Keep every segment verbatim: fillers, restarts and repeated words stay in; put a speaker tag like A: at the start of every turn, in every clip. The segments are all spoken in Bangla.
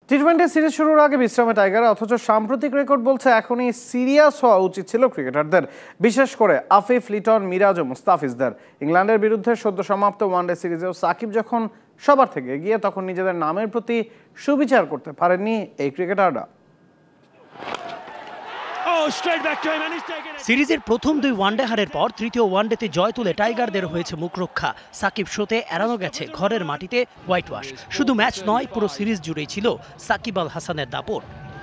A: টি টোয়েন্টি সিরিজ শুরুর আগে বিশ্রামে টাইগার, অথচ সাম্প্রতিক রেকর্ড বলছে এখনই সিরিয়াস হওয়া উচিত ছিল ক্রিকেটারদের, বিশেষ করে আফিফ, লিটন, মিরাজ ও মুস্তাফিজদের। ইংল্যান্ডের বিরুদ্ধে সদ্য সমাপ্ত ওয়ানডে সিরিজেও সাকিব যখন সবার থেকে এগিয়ে, তখন নিজেদের নামের প্রতি সুবিচার করতে পারেননি এই ক্রিকেটাররা।
B: সিরিজের প্রথম দুই ওয়ানডে হারের পর তৃতীয় ওয়ানডেতে জয় তুলে টাইগারদের হয়েছে মুখরক্ষা। সাকিব শোতে এড়ানো গেছে ঘরের মাটিতে হোয়াইট ওয়াশ। শুধু ম্যাচ নয়, পুরো সিরিজ জুড়েই ছিল সাকিব আল হাসানের দাপট।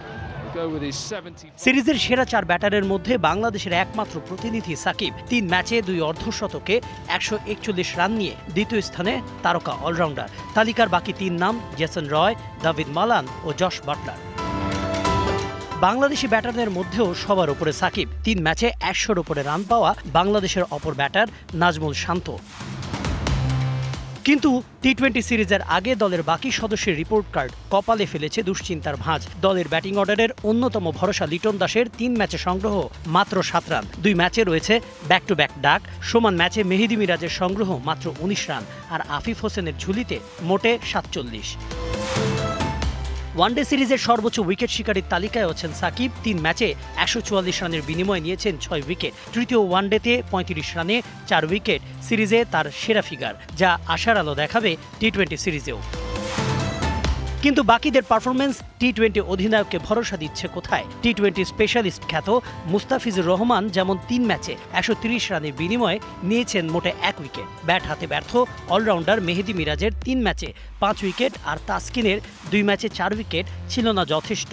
B: সিরিজের সেরা চার ব্যাটারের মধ্যে বাংলাদেশের একমাত্র প্রতিনিধি সাকিব। তিন ম্যাচে দুই অর্ধশতকে একশো একচল্লিশ রান নিয়ে দ্বিতীয় স্থানে তারকা অলরাউন্ডার। তালিকার বাকি তিন নাম জেসন রয়, দাভিদ মালান ও জশ বাটলার। বাংলাদেশি ব্যাটারদের মধ্যেও সবার উপরে সাকিব। তিন ম্যাচে একশোর উপরে রান পাওয়া বাংলাদেশের অপর ব্যাটার নাজমুল শান্ত। কিন্তু টি টোয়েন্টি সিরিজের আগে দলের বাকি সদস্যের রিপোর্ট কার্ড কপালে ফেলেছে দুশ্চিন্তার ভাঁজ। দলের ব্যাটিং অর্ডারের অন্যতম ভরসা লিটন দাসের তিন ম্যাচে সংগ্রহ মাত্র সাত রান। দুই ম্যাচে রয়েছে ব্যাক টু ব্যাক ডাক। সমান ম্যাচে মেহেদী মিরাজের সংগ্রহ মাত্র উনিশ রান, আর আফিফ হোসেনের ঝুলিতে মোটে সাতচল্লিশ। ওয়ানডে সিরিজের সর্বোচ্চ উইকেট শিকারীর তালিকায় আছেন সাকিব। তিন ম্যাচে একশো চুয়াল্লিশ রানের বিনিময়ে নিয়েছেন ছয় উইকেট। তৃতীয় ওয়ানডেতে পঁয়ত্রিশ রানে চার উইকেট সিরিজে তার সেরা ফিগার, যা আশার আলো দেখাবে টি টোয়েন্টি সিরিজেও। কিন্তু বাকিদের পারফরমেন্স টি টোয়েন্টি অধিনায়ককে ভরসা দিচ্ছে কোথায়? টি টোয়েন্টি স্পেশালিস্ট খ্যাত মুস্তাফিজুর রহমান যেমন তিন ম্যাচে একশো তিরিশ রানের বিনিময়ে নিয়েছেন মোটে এক উইকেট। ব্যাট হাতে ব্যর্থ অলরাউন্ডার মেহেদী মিরাজের তিন ম্যাচে পাঁচ উইকেট আর তাসকিনের দুই ম্যাচে চার উইকেট ছিল না যথেষ্ট।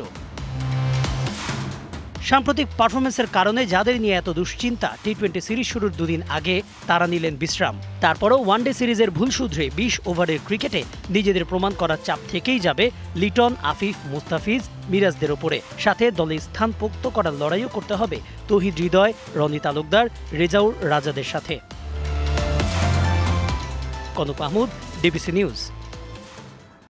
B: সাম্প্রতিক পারফরমেন্সের কারণে যাদের নিয়ে এত দুশ্চিন্তা, টি টোয়েন্টি সিরিজ শুরুর দুদিন আগে তারা নিলেন বিশ্রাম। তারপরও ওয়ানডে সিরিজের ভুল শুধরে বিশ ওভারের ক্রিকেটে নিজেদের প্রমাণ করার চাপ থেকেই যাবে লিটন, আফিফ, মুস্তাফিজ, মিরাজদের ওপরে। সাথে দলে স্থান পোক্ত করার লড়াইও করতে হবে তৌহিদ হৃদয়, রনি তালুকদার, রেজাউর রাজাদের সাথে। Kanak Mahmud, DBC news.